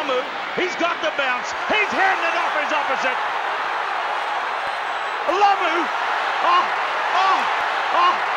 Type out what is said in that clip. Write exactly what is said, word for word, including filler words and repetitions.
Lomu, he's got the bounce. He's handing it off his opposite. Lomu, oh, oh, oh.